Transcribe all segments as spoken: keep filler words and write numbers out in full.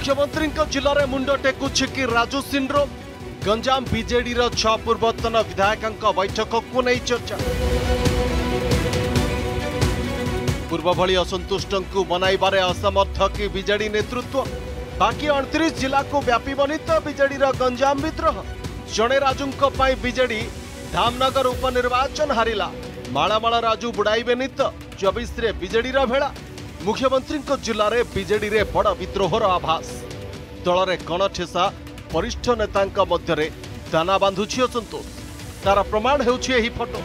मुख्यमंत्री जिले में मुंड टेकुछि कि राजू सिंड्रोम। गंजाम बीजेडी छह पूर्वतन विधायकों बैठक को नहीं चर्चा। पूर्व भली असंतुष्ट को मनाइबारे असमर्थ कि बीजेडी नेतृत्व। बाकी अड़तीस जिला को व्यापीबनी तो बीजेडी गंजाम विद्रोह। जड़े राजू बीजेडी धामनगर उपनिर्वाचन हारिला। मालामाल राजू बुड़ाइबेनी तो चौबीस बीजेडी भेड़ा। मुख्यमंत्री जिले में बीजेडी रे बड़ विद्रोहर आभास। दल में कणठेसा वरिष्ठ नेता मध्य दाना बांधुछि असंतोष। तार प्रमाण हेउछि फोटो।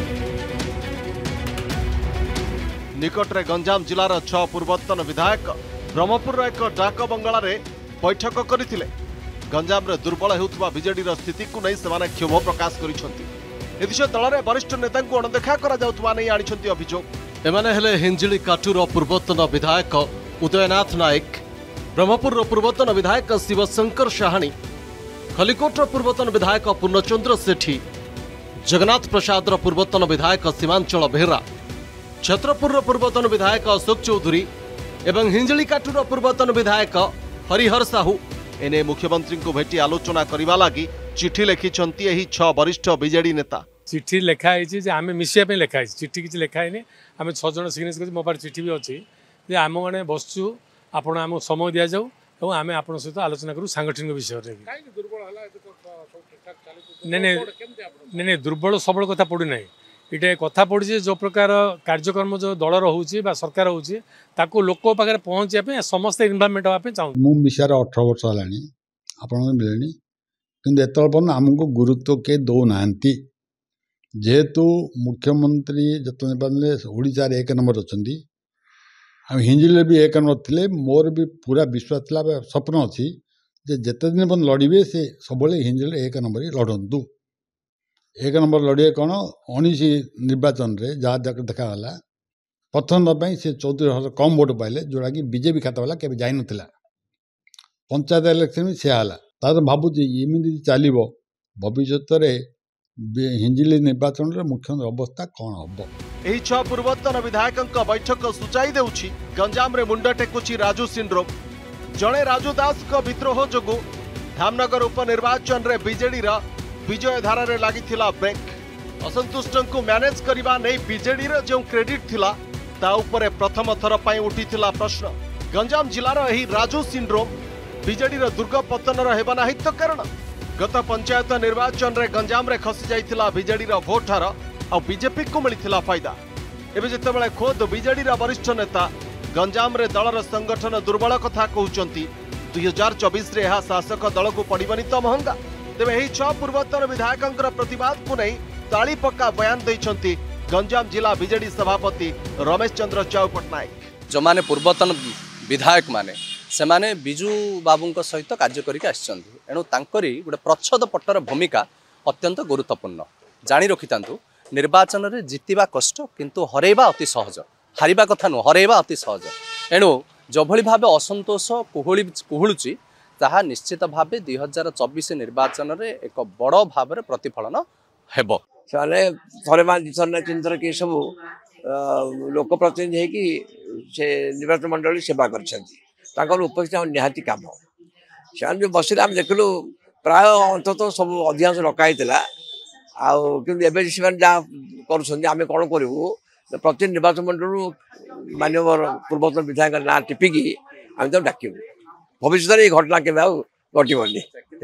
निकटरे गंजाम जिलार छह पूर्वतन विधायक ब्रह्मपुर एक डाक बंगला रे बैठक करथिले। गंजाम रे दुर्बल हेउथबा बीजेडी स्थिति को नहीं सेमाने क्षोभ प्रकाश करिसंती। एदिश दल में वरिष्ठ नेता को अणदेखा करा जाउथबा नै आनिसंती अभियोग। एमाने हेले हिंजिली काटूर पूर्वतन विधायक उदयनाथ नायक, ब्रह्मपुर पूर्वतन विधायक शिवशंकर साहानी, खलिकोट पूर्वतन विधायक पूर्णचंद्र सेठी, जगन्नाथ प्रसाद पूर्वतन विधायक सीमांचल बेहरा, छत्रपुर पूर्वतन विधायक अशोक चौधरी एवं हिंजिली काटूर पूर्वतन विधायक हरिहर साहू एने मुख्यमंत्री को भेटी आलोचना करने लगी चिठी लिखिंट यही छह वरिष्ठ बीजेडी नेता। चिठी लिखाई आम मिसाई लिखाई चिठी किसी लिखाई आम छज सिग्नेचर कर मो पास चिठी भी अच्छी आम मैंने बसचु आपण आम समय दि जाऊ और आम आप सहित आलोचना करूँ सांगठनिक विषय नहीं नहीं दुर्बल सबल कथा पड़ी ना ये कथा पड़ी जो प्रकार कार्यक्रम जो दलर हो सरकार हो लोक पाखे पहुँचा समस्त इनवल्वमेंट हाँपे चाहूँ। मुझे विषय अठर वर्ष है आपण मिले कि एतल आमको गुरुत्व के दौना जेहेतु मुख्यमंत्री जतने ओडिशा एक नंबर अच्छा हिंजिले भी एक नंबर थे। मोर भी पूरा विश्वास था स्वप्न अच्छी जिते दिन बंद लड़े से सब हिंजिले एक नंबर ही लड़ू। एक नंबर लड़े कौन उन्नीस निर्वाचन में जहाँ देखाला प्रथम से चौदह हजार कम भोट पाइले जोड़ा कि बीजेपी खाता वाला केवल जाइन पंचायत इलेक्शन भी सेला तार भावुँ एमती चलो भविष्य में हिंजिली निर्वाचन रे मुख्य अवस्था कौन हम। एही छह पूर्वतन विधायकों बैठक सूचाई देउछि गंजाम रे मुंड टेकुछि राजू सिंड्रोम। जड़े राजू दास को विद्रोह जोगु धामनगर उपनिर्वाचन रे बीजेडी रा विजय धारा रे लागिथिला ब्रेक। असंतुष्ट को मैनेज करबा नै बीजेडी रा जो क्रेडिट थिला ता उपरे प्रथम थर पई उठिथिला प्रश्न। गंजाम जिलार एही राजू सिंड्रोम बीजेडी रा दुर्ग पतन रा हेबा नाही तो कारण। गत पंचायत निर्वाचन रे गंजाम रे खसी जाइथिला बीजेडी रा भोट हार और बीजेपी को मिलिथिला फायदा। एबे जेतेबेले खोद बीजेडी रा वरिष्ठ नेता गंजाम रे दलर संगठन दुर्बल कथा कहउचंती दुई हजार चौबीस रे यह शासक दल को पड़बनी तो महंगा। तेबे एही छह पूर्वतन विधायकों प्रतिवाद को नहीं ताली पक्का बयान दैछंती गंजाम जिला बीजेडी सभापति रमेश चंद्र चाउ पटनायक। जो माने पूर्वतन विधायक माने से माने बिजू बाबू सहित कार्य करके एणु तांकरी गोटे प्रच्छद पट्टर भूमिका अत्यंत गुरुत्वपूर्ण। जानी रखि तांतु निर्वाचन रे जितिबा कष्ट किंतु हरेबा अति सहज। हारिबा कथा नु हरेबा अति सहज। एणु जो भली भाबे असंतोष कुहुली कुहुलुची ताहा निश्चित भाबे दुई हजार चौबीस निर्वाचन रे एक बड़ भाव प्रतिफलन हेबो। से थरे मान चिंतन कि सब लोक प्रतिनिधि कि से निर्वाचन मंडली सेवा कर उपस्थित निहाती कम से जो बसिले आम देखलु प्राय अंतत सब अधिकांश रखाई आम जहाँ करें कौन करूँ प्रति निर्वाचन मंडल मानव पूर्वतन विधायक ना टिपिकी आम तो डाक भविष्य में घटना के घटबनी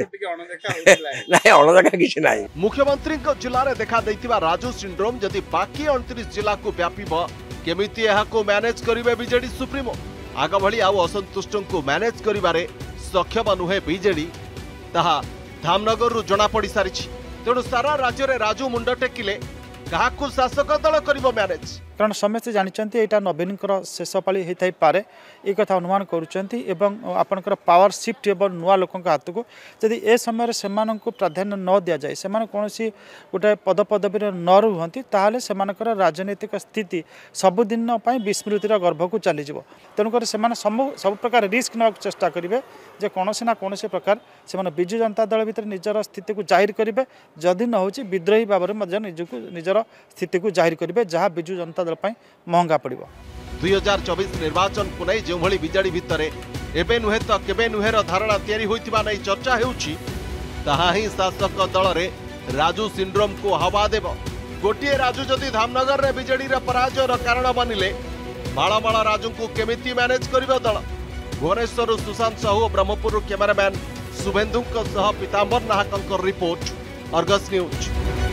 अणदेखा किसी ना। मुख्यमंत्री जिले में देखा देइतिबा राजू सिंड्रोम जदि बाकी अड़तीस जिला को व्यापीब केमिति एहाको मैनेज करिवे बीजेडी सुप्रीमो। आग भली आउ असंतुष्ट को मैनेज करिबारे सक्षम नुहे बीजेडी ताहा धामनगर जना पड़ सारी। तेणु सारा राज्य में राजू मुंड टेकिले क्या शासक दल करिवो मैनेज। कारण समस्ते जानते यहाँ नवीन शेष पाली होता पारे एक कथा अनुमान कर पावर शिफ्ट एवं नुआ लोक हाथ को जदि ए समय से प्राधान्य न दि जाए से कौन गोटे पदपदवी न रुहति ताहले से राजनीतिक स्थिति सबुदिन विस्मृतिर गर्भ को चलीज। तेणुकर से सब प्रकार रिस्क ना चेष्टा करेंगे जे कौन ना कौन प्रकार से विजु जनता दल भितर निजर स्थिति को जाहिर करेंगे। जदि न हो विद्रोही भाव में निजक निजर स्थिति को जाहिर करेंगे जहाँ विजु जनता दल महंगा पड़ो। दुई हजार चौबीस निर्वाचन को नहीं जो भली बीजेडी भितर एबे नुहे तो केबे नुहेर धारणा तैयारी होइतिबा नै चर्चा हेउछि ताहा ही शासक दल रे राजू सिंड्रोम को हवा देव। गोटे राजू जदि धामनगर रे बीजेडी रा पराजयर कारण बनिले माळमाळ राजू को केमिति मैनेज करिबो दल। भुवनेश्वर सुशांत साहू ब्रह्मपुर कैमरामैन शुभेन्दु सह पीतांबर नाहक रिपोर्ट अर्गस न्यूज।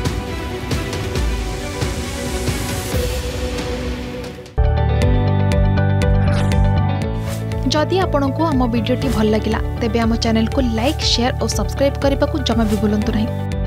जदि आपंक आम भिडी भल लगा तेब आम चैनल को लाइक शेयर और सब्सक्राइब करने को जमा भी भूलु नहीं।